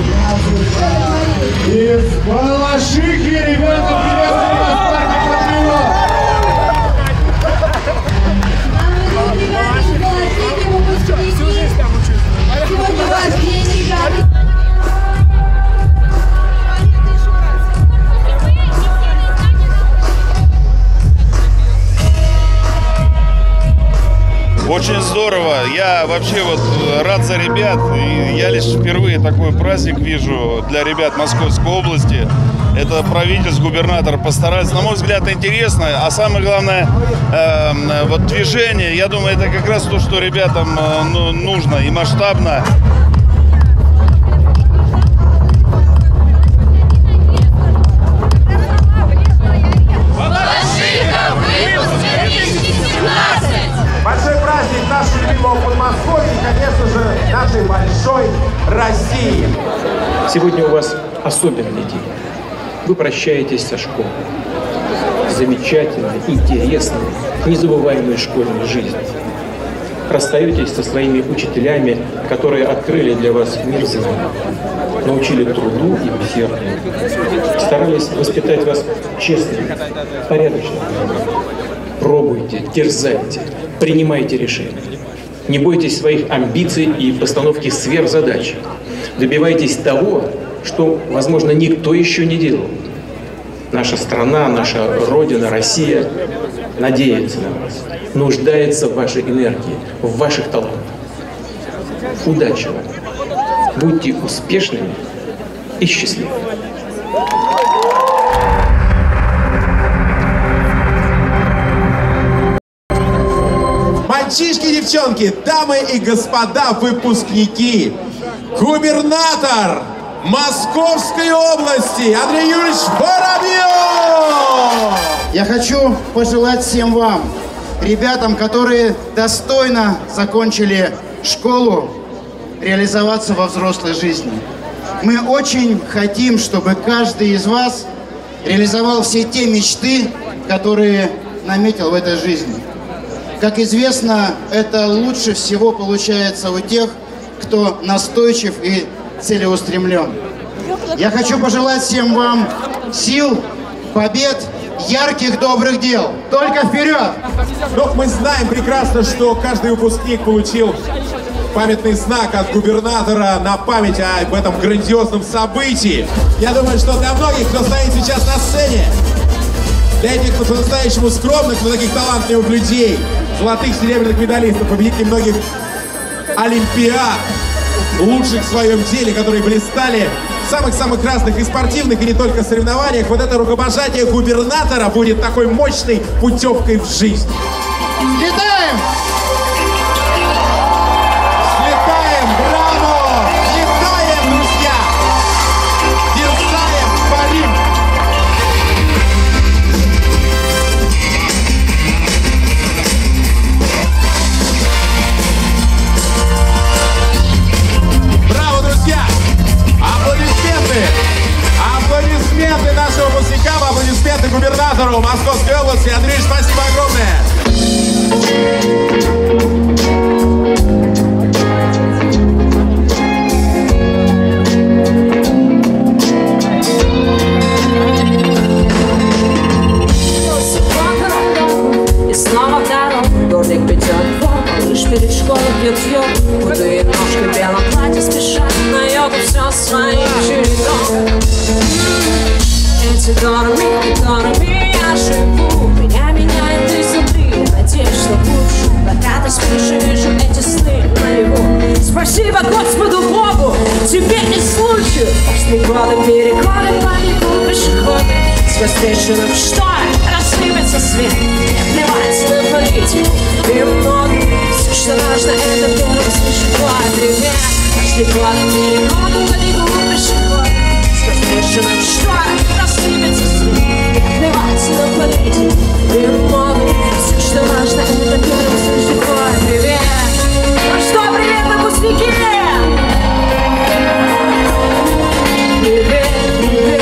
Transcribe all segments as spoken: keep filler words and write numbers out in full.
Из Балашихи, ребята, приветствую вас, парни Патриот! Сегодня ваш день, ребята! Очень здорово. Я вообще вот рад за ребят. И я лишь впервые такой праздник вижу для ребят Московской области. Это правительство, губернатор постарались. На мой взгляд, интересно. А самое главное, э, вот движение. Я думаю, это как раз то, что ребятам э, ну, нужно и масштабно. Большой праздник нашего любимого Подмосковья и, конечно же, нашей большой России. Сегодня у вас особенный день. Вы прощаетесь со школой. Замечательной, интересной, незабываемой школьной жизнью. Расстаетесь со своими учителями, которые открыли для вас мир знаний, научили труду и усердию, старались воспитать вас честными, порядочными. Пробуйте, дерзайте, принимайте решения. Не бойтесь своих амбиций и постановки сверхзадач. Добивайтесь того, что, возможно, никто еще не делал. Наша страна, наша Родина, Россия надеется на вас, нуждается в вашей энергии, в ваших талантах. Удачи вам! Будьте успешными и счастливыми! Мальчишки, девчонки, дамы и господа выпускники, губернатор Московской области Андрей Юрьевич Воробьев! Я хочу пожелать всем вам, ребятам, которые достойно закончили школу, реализоваться во взрослой жизни. Мы очень хотим, чтобы каждый из вас реализовал все те мечты, которые наметил в этой жизни. Как известно, это лучше всего получается у тех, кто настойчив и целеустремлен. Я хочу пожелать всем вам сил, побед, ярких добрых дел. Только вперед! Ну, мы знаем прекрасно, что каждый выпускник получил памятный знак от губернатора на память об этом грандиозном событии. Я думаю, что для многих, кто стоит сейчас на сцене, для этих по-настоящему скромных, но таких талантливых людей, золотых, серебряных медалистов, победителей многих олимпиад, лучших в своем деле, которые блистали в самых-самых разных и спортивных, и не только соревнованиях, вот это рукопожатие губернатора будет такой мощной путевкой в жизнь. Летаем! Слетаем, браво! Летаем, друзья! Дерзаем, парим! Браво, друзья! Аплодисменты! Аплодисменты нашим выпускникам, аплодисменты губернатору Московской области. Андрей, спасибо огромное! И снова в дорогу, дождик бьет в око, лишь перед школой пьет йогу. Худые ножки в белом платье спешат на йогу, все своим чередом. Эти дорами, дорами я живу, меня меняет изнутри, надеюсь, что лучше. Пока ты спишь и вижу эти сны наяву. Спасибо Господу Богу, тебе и случаю. Пошли годы, переходы, панику пешеходы. Сквозь трещины в шторе рассыпется свет. Не плевать на политику и много. Все, что важно, это первый слышит твой привет. Пошли годы, переходы, панику пешеходы. Сквозь трещины в шторе рассыпется свет. Не плевать на политику и много. Все, что важно, это первый слышит твой привет. Ну что, привет, выпускники! Привет, привет!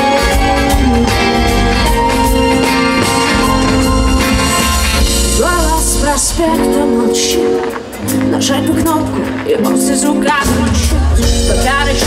Голос с проспекта молчит. Нажать бы кнопку, и он из рука звучит. Пока речь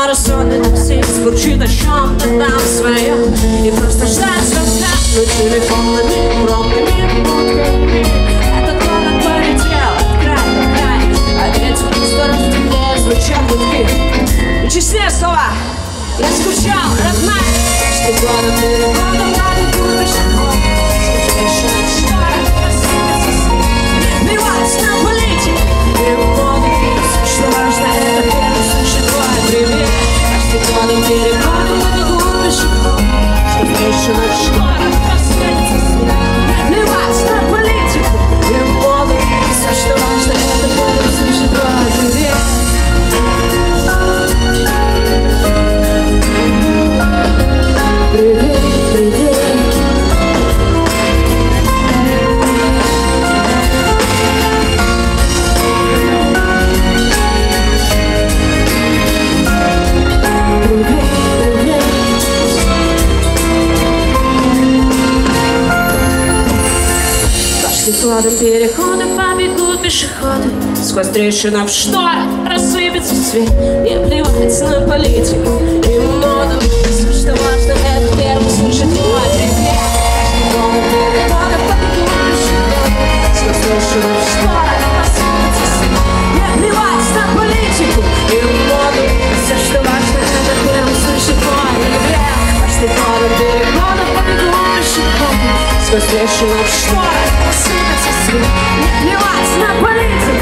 второсортный таксист бурчит о чем-то там своем и просто ждать звонка, но телефонными пробными будками этот город полетел от края до края, а ветер в сторону теплее звучат гудки. И честнее слова я скучал, родная, что город переходом надо купить пешеход. Скажи, что рассыпется снег, не плевать на политику и моду. Что важно, это первый слышит твой привет. Каждый годом переходом надо купить пешеход. Скажи, что рассыпется снег, не плевать на политику и моду. Все, что важно, это первый слышит твой привет. Привет, привет. Кладом перехода побегут пешеходы. Сквозь трещины в шторах рассыпется свет. Не плевать на политику и моду. Все, что важно, это первый слышит твой привет. Кладом перехода побегут пешеходы. Сквозь трещины в шторах рассыпется свет. Не плевать на политику и моду. Все, что важно, это первый слышит твой привет. Кладом перехода побегут пешеходы. Сквозь трещины в шторах рассыпется свет. Не плевать на политику